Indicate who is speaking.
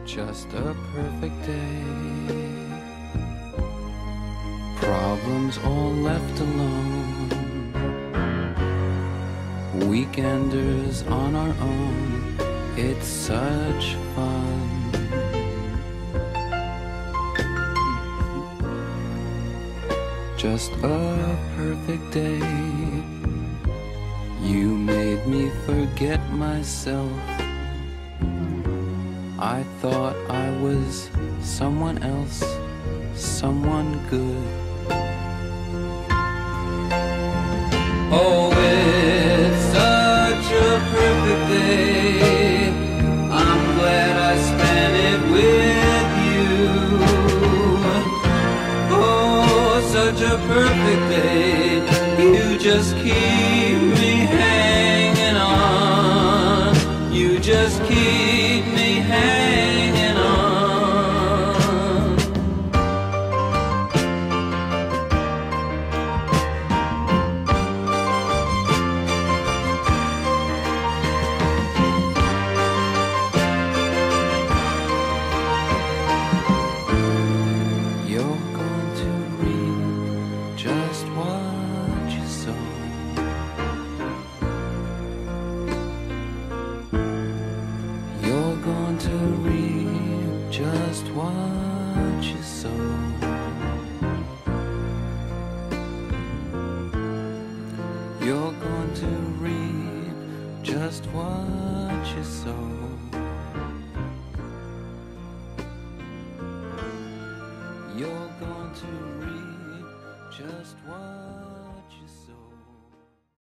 Speaker 1: just a perfect day. Problems all left alone. Weekenders on our own. It's such fun. Just a perfect day. You made me forget myself. I thought I was someone else, someone good. Oh, it's such a perfect day. I'm glad I spent it with you. Oh, such a perfect day. You just keep me hanging on. You just keep me hanging on. You're going to reap just what you sow. You're going to reap just what you sow. You're going to reap just what you sow. You're going to reap just what you sow.